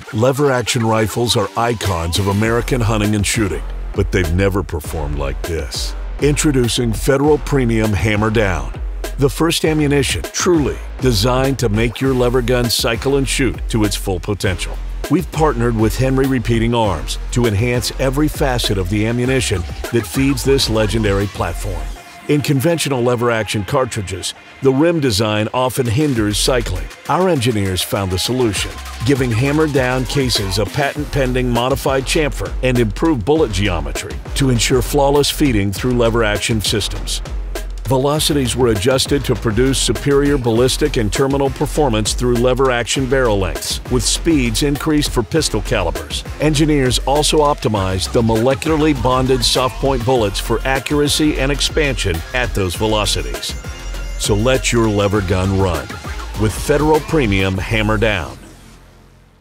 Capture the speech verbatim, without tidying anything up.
Lever-action rifles are icons of American hunting and shooting, but they've never performed like this. Introducing Federal Premium HammerDown, the first ammunition truly designed to make your lever gun cycle and shoot to its full potential. We've partnered with Henry Repeating Arms to enhance every facet of the ammunition that feeds this legendary platform. In conventional lever-action cartridges, the rim design often hinders cycling. Our engineers found the solution, giving HammerDown cases a patent-pending modified chamfer and improved bullet geometry to ensure flawless feeding through lever-action systems. Velocities were adjusted to produce superior ballistic and terminal performance through lever-action barrel lengths, with speeds increased for pistol calibers. Engineers also optimized the molecularly bonded soft-point bullets for accuracy and expansion at those velocities. So let your lever gun run with Federal Premium HammerDown.